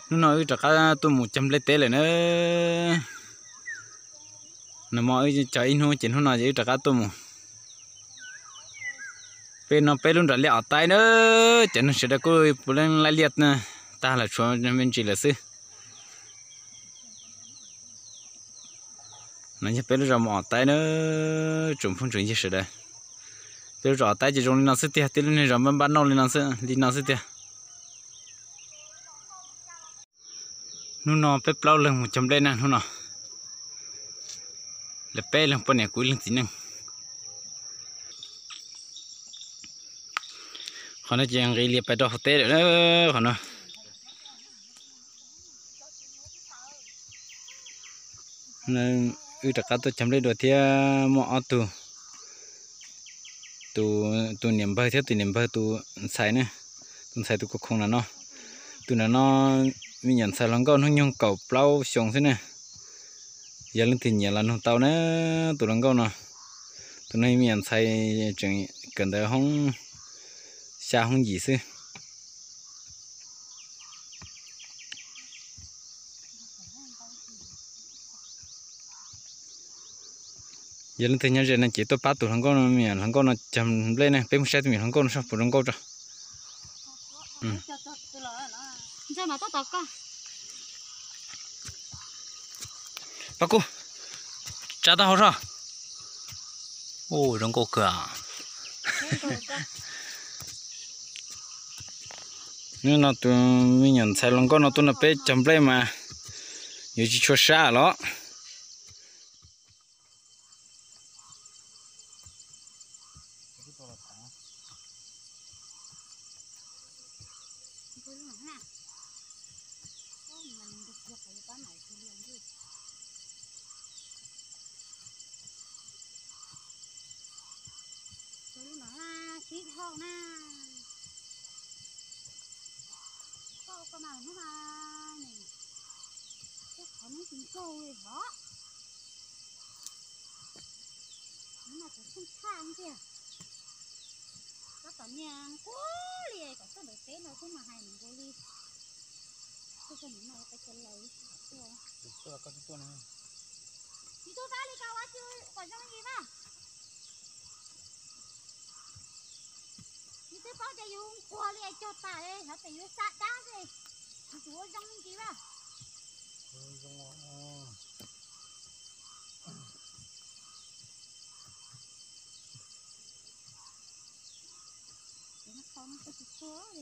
nó nói cho cả tôi 100 lấy té lại nữa nó mọi chạy nó chỉ nó nói gì cho cả tôi một bên nó bên luôn rồi lẹo tay nữa chẳng nó sẽ đã coi lên lại liệt nè ta là cho mình chỉ là sư nó như bên rồi mỏ tay nữa trùng phong trùng gì sẽ đây bên rồi tay chỉ trong nó sẽ tiệt tiệt lên rồi mình bắt nó lên nó sẽ tiệt nó bếp lâu lên 100 lên nè nó là bé lên bên này cuối lên tí nè còn nó chẳng gây liệt phải đó té nữa còn nó nên tất cả tôi chấm lấy đồ thì mỏ tu niệm bơi theo tu niệm bơi tu xài nữa tu xài tu có không là nó mình nhận xài lăng câu nó nhung cầu plau xong thế này giờ lên thì nhà là nó tàu nữa tu lăng câu nó tu này mình nhận xài chừng cần tới không xa không gì xứ giờ lên thì nhà giờ này chỉ tôi bắt tu lăng câu nó mình lăng câu nó chấm lên này bên một xe thì mình lăng câu nó sao phụ lăng câu cho bác cô trả tao sao ô lăng câu cửa nên nó tụi mình nhận sai lăng câu nó tụi nó bé chấm lên mà nhiều chỉ cho xa đó có màu nó mà này cái không chính câu rồi đó nó mà cũng không thang kìa có tận nhà cố liền có được té nó cũng mà hay mình cố đi cái mình mà phải chân lấy tôi có tôi này thì tôi ra đi cao quá chứ còn trong gì mà thì tôi bao giờ dùng qua liền cho ta đây hả phải dùng sát đá đây thì tôi trong gì mà nó không có gì khó rồi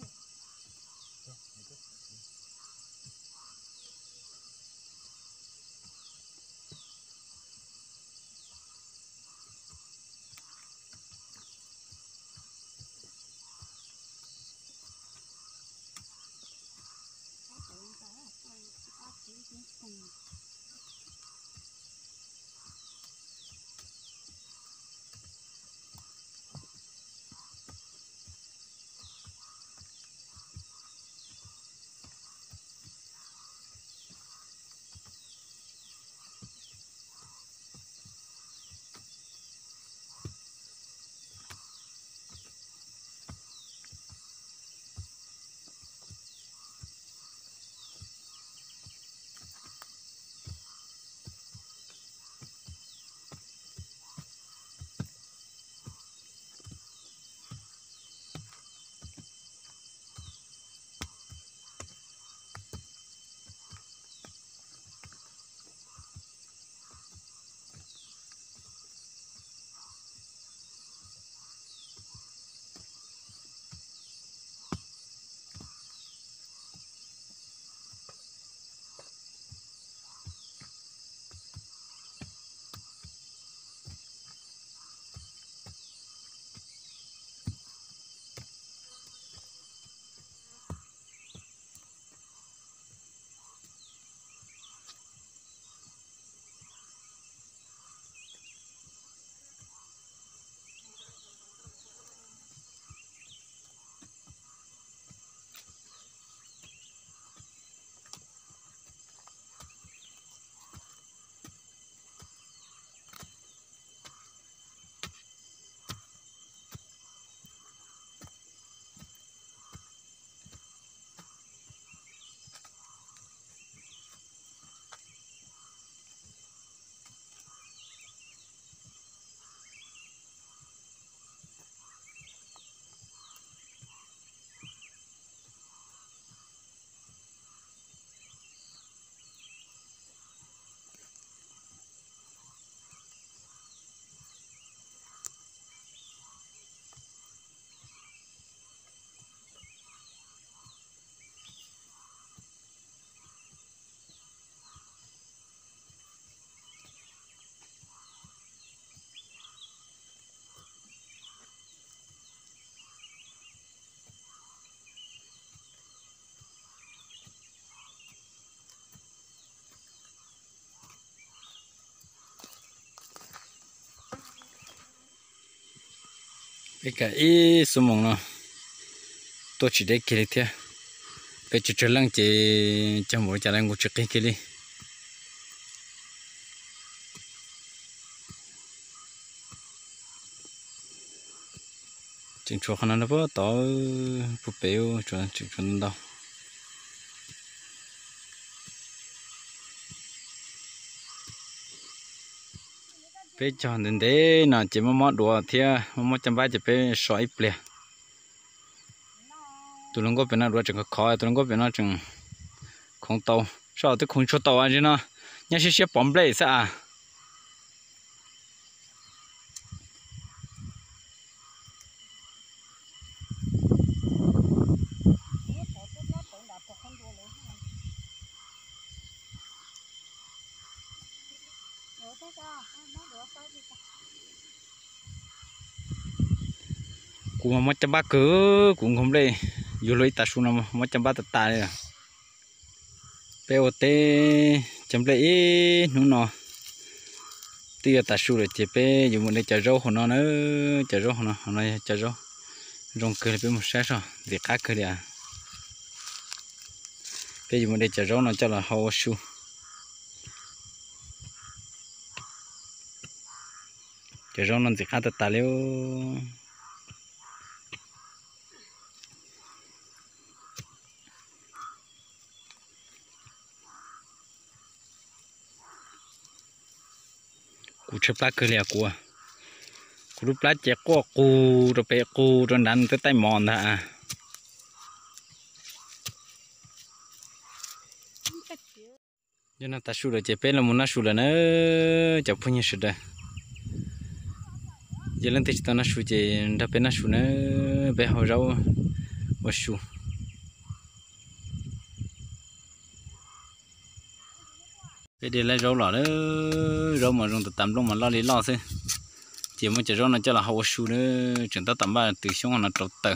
cái số mong nó tôi chỉ để kia thôi bây giờ trở lăng chỉ trong mỗi gia đình của trực cái đi chừng chuột nó bớt tỏ bút béo chuẩn đâu bây giờ đến đấy nó chỉ một món đồ thì một trăm ba chỉ phải sỏi bể tụi nó có bên nào đồ chừng có khó tụi nó có bên nào chừng không tàu sao tôi không cho tàu anh chứ nó nhà sẽ bấm bể sao cũng một trăm ba cứ cũng không đây dù lấy ta xuống nào một trăm ba ta tài à POT chấm lấy nó nó tia ta xuống rồi chỉ pe dù muốn để chờ rau của nó nữa chờ rau của nó hôm nay chờ rau rong cười với một sát rồi việc khác cười à bây giờ muốn để chờ rau nó cho là hậu su chờ rau nó việc khác ta liêu cú chụp lá cười à cú lúc lá chè có cú rồi bé cú rồi đánh tới tay mòn à cho nên ta sưu rồi chè bé là muốn nó sưu là nó chọc phong như sưu đây giờ lên thì tao nó sưu chè đã bé nó sưu nó bé hồi rau và sưu bây giờ lấy rau lỏ đó rau mà dùng từ tầm luôn mà lo lý lo thôi chỉ muốn chỉ rau nó cho là hậu sưu nữa chúng ta tầm ba từ xuống nó trâu tờ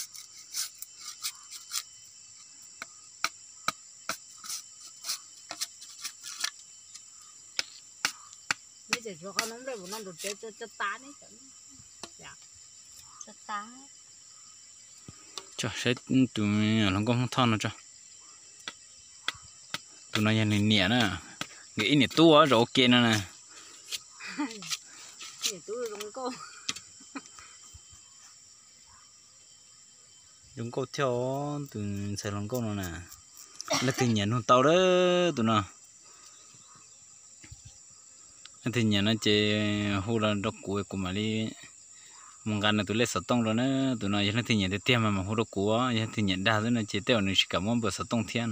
bây giờ cho con nó đây nó đột cho tá đấy dạ cho tá cho sẽ tụi nó không thon nó cho tụi nó nhà này nhẹ nè nghĩ nè tua rồi ok nè nè chúng cô theo từ Sài Gòn cô nó nè là từ nhà nó tàu đó tụi nó thì nhà nó chỉ hú là đọc cuối của mà đi mong gan là tụi lấy sọt tông rồi nữa tụi nó giờ thì nhà thì tiêm mà hú đọc cuối giờ thì nhà đa rồi nó chỉ teo nó chỉ cảm ơn bữa sọt tông thiên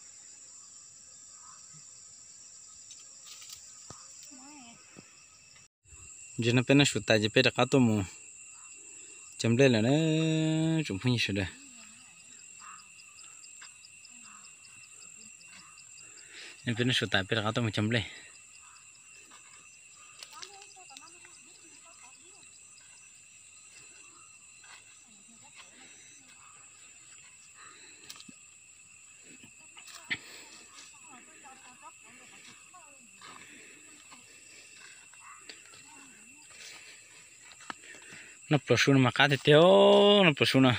giờ nó bên nó sụt tay chỉ bên cá tôm mù chấm lên là nó chúng không như thế đây nên bên nó sụt tay bên cá tôm mù chấm lên nó bớt xuống mà cá thì téo nó bớt xuống nè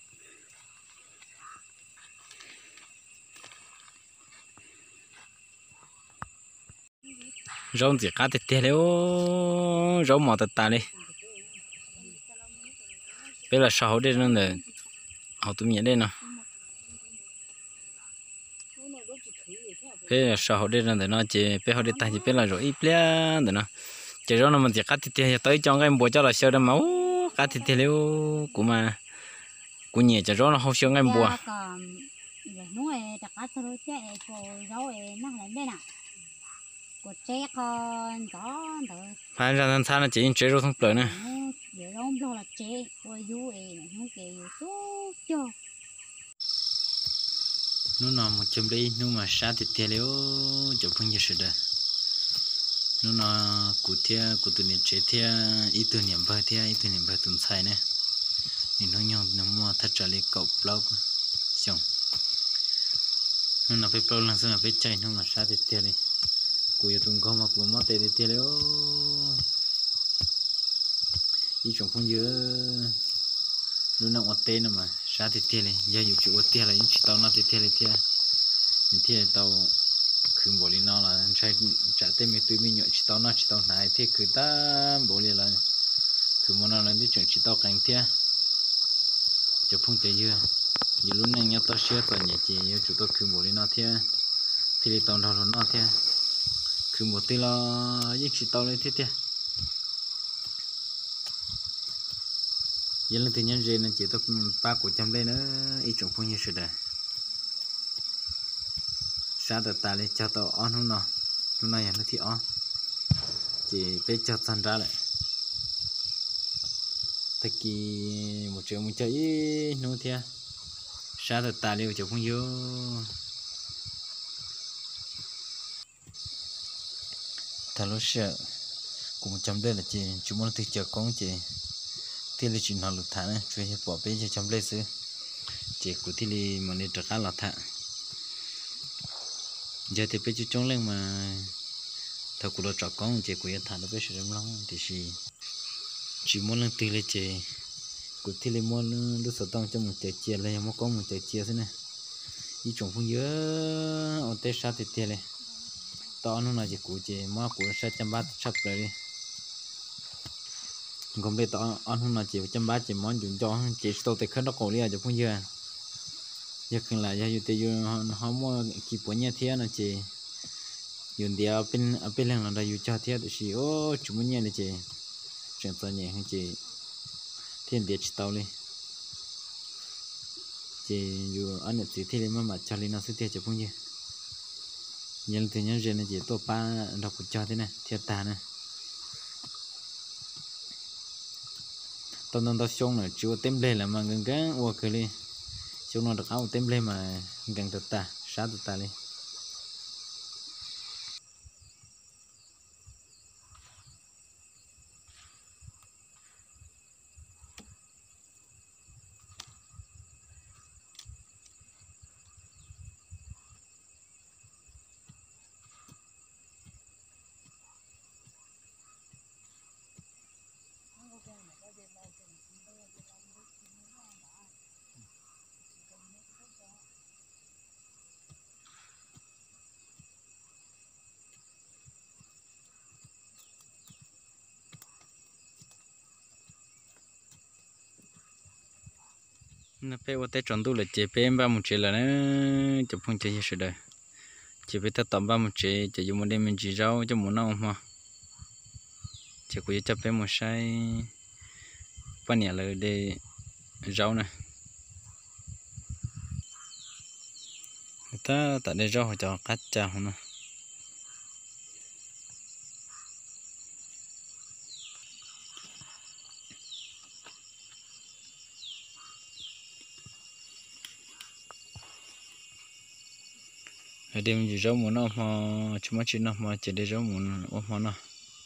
rau gì cá thì téo rau mỏ tạt đi bây giờ sáu đây nó là họ tụi mình đây nè bây giờ sáu đây nó để nó chỉ bây họ đi tay chỉ bây là rồi ít lẽ để nó chỉ rau nó mình chỉ cá thì téo tới trong cái bùa cho là sơ đâm máu cá thì téo cũng mà cũng nhẹ chỉ rau nó không sơ cái bùa phải ra thành nó chỉ chế rau thông bự nè nó nằm một chấm đi nó mà sát thì tiền liễu chụp không như sự đời nó là cụ tụi này chế thia ít từ niệm vợ tuần sai nè thì nó nhon nó mua thắt trả lại cậu lâu xong nó là phải lâu lần sau là phải chạy nó mà sát thì tiền đi cụ giờ tuần không mà cụ mất tiền thì tiền liễu đi trồng phong dứa lúc nào ở tây nữa mà xa thì thế này giờ dù chịu ở tây là những chỉ tàu nó thì thế này thế tàu cứ bỏ đi nó là chạy trả tên mấy túi mình nhọ chỉ tàu này thế cứ ta bỏ đi là cứ muốn nó là đi chọn chỉ tàu cảnh thế chụp phong trái dưa giờ lúc này nhớ tao share tao nhẹ chỉ giờ chúng tôi cứ bỏ đi nó thế thì tàu nào nó thế cứ một tí là những chỉ tàu này thế giờ lần thứ nhất rồi nên chỉ tao ba của chăm đây nữa ít trồng phong như thế này sao được ta lấy cho tao on không nào lúc này nó thì on chỉ bé cho tan ra lại tất kỳ một triệu một chơi nó thì sao được ta lấy cho phong vô thằng lúc sợ cũng chăm đây là chỉ chúng muốn thì chờ con chỉ thì là chuyện họ lụt thả này chơi bỏ bé cho chăm lấy xứ chỉ của thì là mà nên trả lọt thả giờ thì bây giờ trông lên mà thằng cụ đó trả con chỉ của thằng nó bây giờ làm lắm thì chỉ muốn lên từ lên chỉ của thì là muốn lúc sau tông cho một trái chia là một con một trái chia thế này đi trồng phong dứa ở tây sa thì tiền này to nó là chỉ của chỉ mà của sa trăm bát sắp rồi đi còn bây to ăn không là chỉ trăm bát chỉ món dùng cho chỉ tôi thì khấn nó cổ đi à cho phong dứa giờ khi là giờ thì họ mua kịp của nhà thế nó chỉ dùng đi ở bên là đã dùng cho thế thì ô chúng mình nhà này chỉ chuyện to nhẹ hơn chỉ thiên địa chỉ tao đi chỉ dù anh ấy chỉ thiên mà cho lên nó sẽ thiệt cho phong như nhân thì nhân dân này chỉ tôi ba đọc cho thế này thiệt ta này tao xong rồi chưa tem lên là mà gần cái qua cái đi xong nó được áo tem lên mà gần thật ta sát thật ta đi nó phải ở đây trồng tu là chế phải ba một chế là nó chụp phong chế hết rồi chế phải ta tầm ba một chế chế dùng một đêm mình chỉ rau cho muốn nào mà chế cũng chụp phải một sai bao nhiêu là để rau này ta tại đây rau họ cho cắt chào nó đêm gì rau muốn nó mà chúng nó chỉ nó mà chỉ để rau muốn ôm mà nó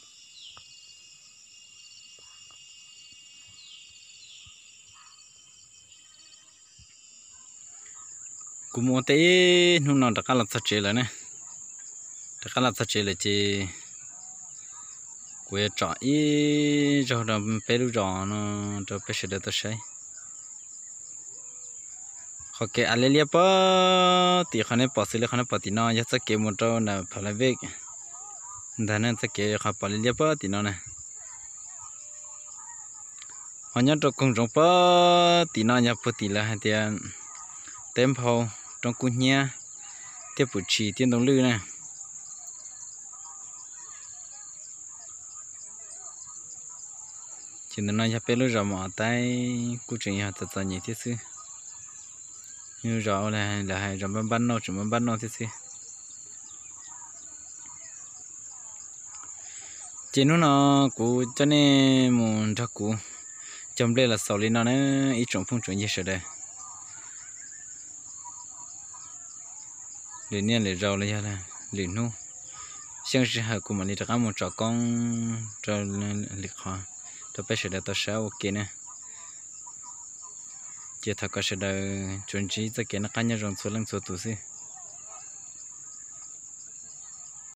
cũng muốn té nó nó đặc là thật chế là nè đặc là thật chế là chỉ quay trọ ý rồi làm bé đu trò nó cho bé sẽ được tốt say họ kể anh lấy bơ thì họ nên bỏ xí lấy họ nên bỏ tí nó chắc kể một trâu là phải lấy việc thế nên chắc kể họ bỏ lấy bơ tí nó này họ nhớ cho cùng trong bơ tí nó nhập bơ tí là hai tiền tem phao trong cuốn nhia tiếp bút chỉ tiền đồng lư này chỉ nên nói cho bé lư rồi mà tay cú chuyện nhà thật là nhiều thiết sự như rõ là hai rồi ban nó chúng ban nó thiết sự chỉ nó cú cho nên muốn cho cú trong đây là sau lên nó ít trồng phong trồng gì đây liền nha liền rau lấy ra liền nu xem sẽ hợp của mình đi ra một trò con cho lịch hòa cho bé sẽ được tao sao ok nè chỉ thật có sẽ được chuẩn chỉ cho cái nó cá nhân rong số lần số tuổi